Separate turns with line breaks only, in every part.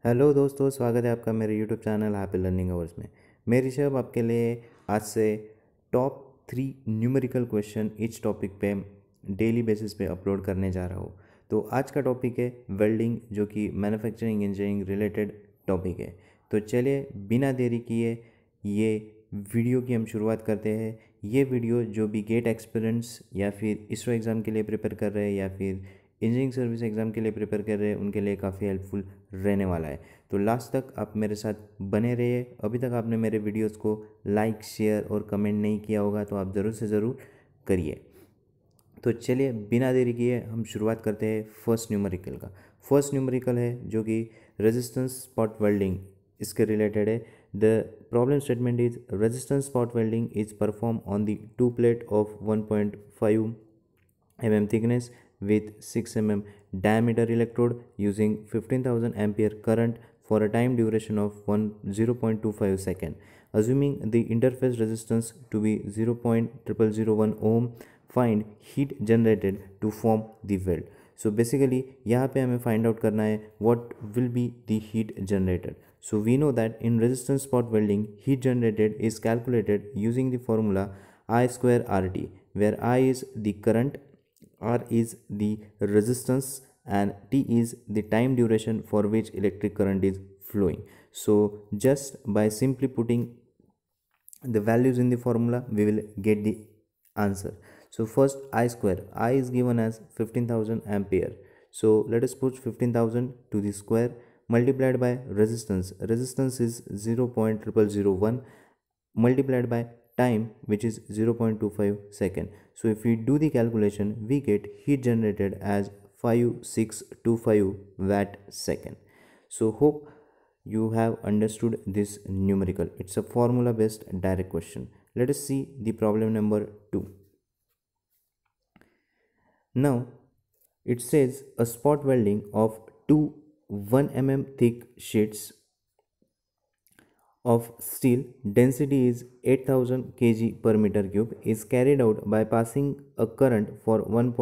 Hello दोस्तों, स्वागत है आपका मेरे YouTube channel happy learning hours में। मैं ऋषभ आपके लिए आज से top 3 numerical question each topic पे डेली बेसिस पे अपलोड करने जा रहा हूँ। तो आज का टॉपिक है वेल्डिंग, जो कि मैन्युफैक्चरिंग इंजीनियरिंग रिलेटेड टॉपिक है। तो चलिए बिना देरी किए ये वीडियो की हम शुरुआत करते हैं। ये वीडियो जो भी गेट एक्सपीरियंस या फिर इसरो एग्ज़ाम के लिए प्रिपेयर कर रहे हैं या फिर इंजीनियरिंग सर्विस एग्ज़ाम के लिए प्रिपेयर कर रहे हैं, उनके लिए काफ़ी हेल्पफुल रहने वाला है। तो लास्ट तक आप मेरे साथ बने रहिए। अभी तक आपने मेरे वीडियोस को लाइक, शेयर और कमेंट नहीं किया होगा तो आप ज़रूर से ज़रूर करिए। तो चलिए बिना देरी किए हम शुरुआत करते हैं फर्स्ट न्यूमेरिकल का। फर्स्ट न्यूमेरिकल है जो कि रेजिस्टेंस स्पॉट वेल्डिंग, इसके रिलेटेड है। The problem statement is resistance spot welding is perform on the two plate of 1.5 mm thickness with 6 mm diameter electrode using 15,000 ampere current for a time duration of 0.25 second. Assuming the interface resistance to be 0.0001 ohm, find heat generated to form the weld. So basically यहाँ पे हमें find out करना है what will be the heat generated. So we know that in resistance spot welding, heat generated is calculated using the formula I square RT, where I is the current, R is the resistance, and T is the time duration for which electric current is flowing. So just by simply putting the values in the formula, we will get the answer. So first I square, I is given as 15,000 ampere. So let us put 15,000 to the square multiplied by resistance. Resistance is 0.0001 multiplied by time, which is 0.25 second. So if we do the calculation, we get heat generated as 5625 watt second. So hope you have understood this numerical. It's a formula based direct question. Let us see the problem number 2. Now it says a spot welding of two 1 mm thick sheets of steel, density is 8000 kg per meter cube, is carried out by passing a current for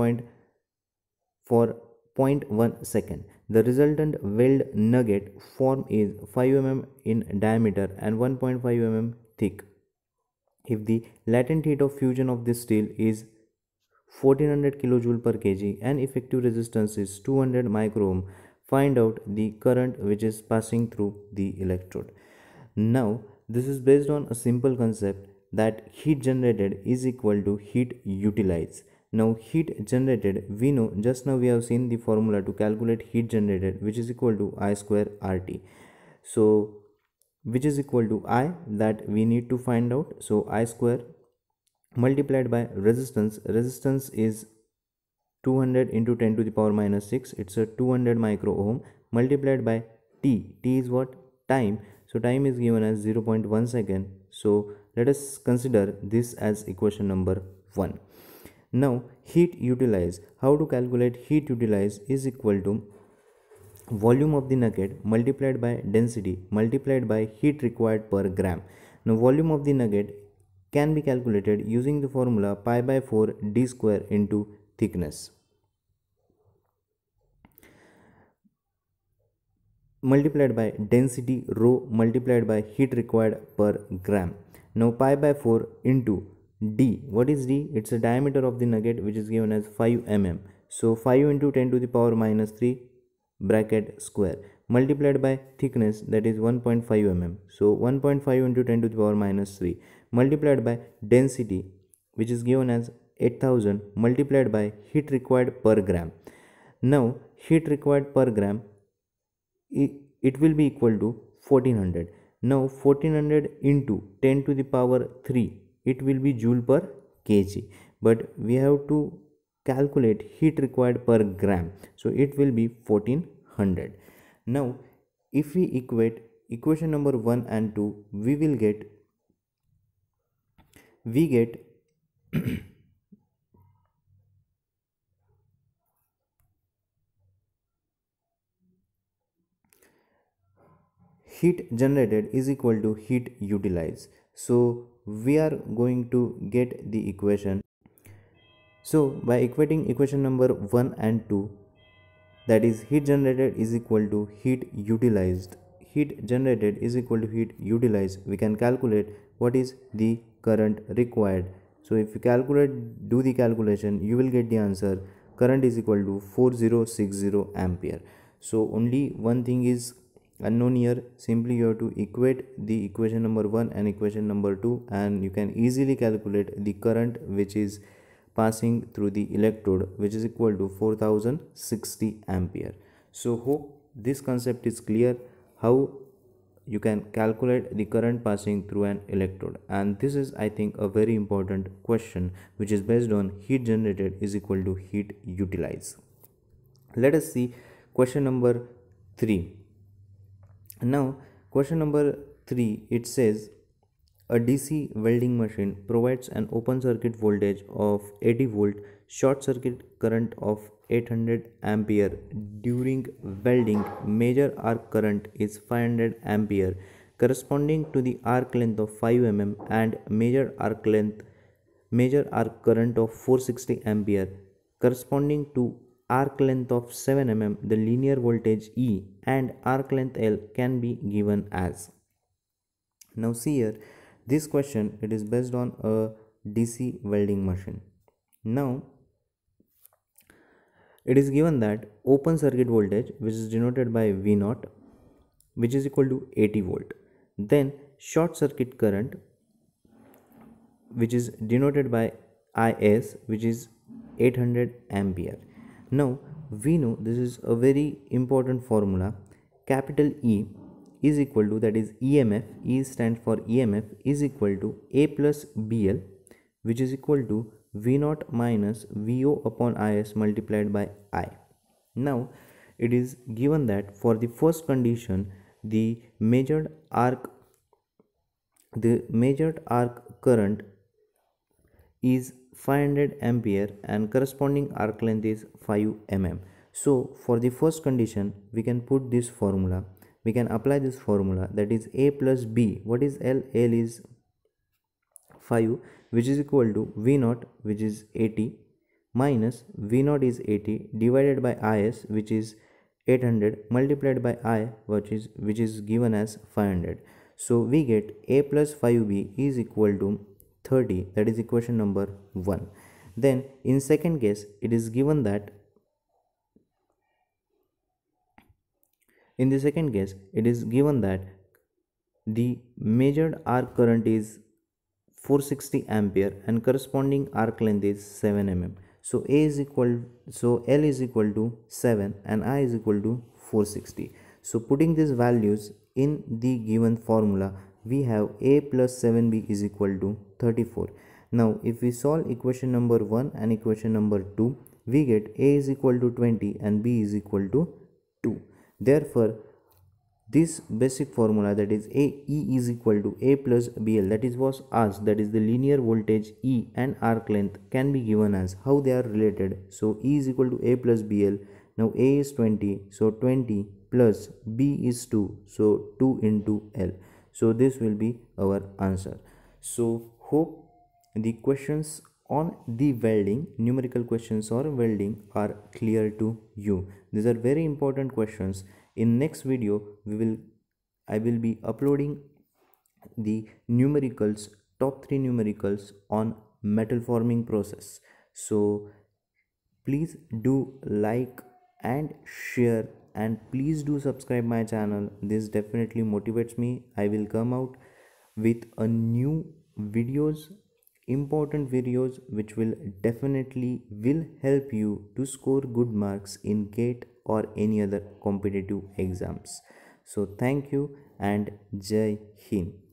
0.1 second. The resultant weld nugget form is 5 mm in diameter and 1.5 mm thick. If the latent heat of fusion of this steel is 1400 kilojoule per kg and effective resistance is 200 microohm, find out the current which is passing through the electrode. Now this is based on a simple concept that heat generated is equal to heat utilized. Now heat generated, we know, just now we have seen the formula to calculate heat generated, which is equal to I square RT. So which is equal to I, that we need to find out. So I square multiplied by resistance. Resistance is 200 into 10 to the power minus 6. It's a 200 micro ohm multiplied by T. T is what? Time. So time is given as 0.1 second. So let us consider this as equation number 1. Now heat utilized. How to calculate heat utilized is equal to volume of the nugget multiplied by density multiplied by heat required per gram. Now volume of the nugget can be calculated using the formula pi by 4 d square into thickness multiplied by density rho multiplied by heat required per gram. Now pi by 4 into d. What is d? It's the diameter of the nugget, which is given as 5 mm. So 5 into 10 to the power minus 3 bracket square multiplied by thickness, that is 1.5 mm. So 1.5 into 10 to the power minus 3 multiplied by density, which is given as 8000 multiplied by heat required per gram. Now heat required per gram, it will be equal to 1400. Now 1400 into 10 to the power 3, it will be joule per kg, but we have to calculate heat required per gram, so it will be 1400. Now if we equate equation number 1 and 2, we get heat generated is equal to heat utilized. So we are going to get the equation. So by equating equation number 1 and 2, that is heat generated is equal to heat utilized. Heat generated is equal to heat utilized. We can calculate what is the current required. So if you do the calculation, you will get the answer. Current is equal to 4060 ampere. So only one thing is unknown here. Simply you have to equate the equation number 1 and equation number 2, and you can easily calculate the current which is passing through the electrode, which is equal to 4060 ampere. So hope this concept is clear, how you can calculate the current passing through an electrode. And this is, I think, a very important question which is based on heat generated is equal to heat utilized. Let us see question number 3. Now question number 3, it says a DC welding machine provides an open circuit voltage of 80 volt, short circuit current of 800 ampere. During welding, major arc current is 500 ampere corresponding to the arc length of 5 mm, and major arc current of 460 ampere corresponding to arc length of 7 mm. The linear voltage E and arc length L can be given as. Now see here, this question, it is based on a DC welding machine. Now it is given that open circuit voltage, which is denoted by V0, which is equal to 80 volt. Then short circuit current, which is denoted by IS, which is 800 ampere. Now we know this is a very important formula. Capital E is equal to, that is EMF, E stands for EMF, is equal to A plus BL, which is equal to V0 minus VO upon IS multiplied by I. Now it is given that for the first condition, the measured arc current is 500 ampere and corresponding arc length is 5 mm. So for the first condition, we can put this formula. We can apply this formula, that is A plus B. What is L? L is 5, which is equal to V0, which is 80, minus V0 is 80 divided by IS, which is 800, multiplied by I, which is given as 500. So we get A plus 5B is equal to 30. That is equation number 1. Then in second case, it is given that the measured arc current is 460 ampere and corresponding arc length is 7 mm. So L is equal to 7 and I is equal to 460. So putting these values in the given formula, we have A plus 7B is equal to 34. Now if we solve equation number 1 and equation number 2, we get A is equal to 20 and B is equal to 2. Therefore, this basic formula, that is E is equal to A plus BL, that is was asked, that is the linear voltage E and arc length can be given as how they are related. So E is equal to A plus BL. Now A is 20, so 20 plus B is 2, so 2 into L. So this will be our answer. So hope the questions on the welding, numerical questions or welding, are clear to you. These are very important questions. In next video, I will be uploading the numericals, top 3 numericals on metal forming process. So please do like and share, and please do subscribe my channel. This definitely motivates me. I will come out with a new videos, important videos, which will definitely help you to score good marks in GATE or any other competitive exams. So thank you and Jai Hind.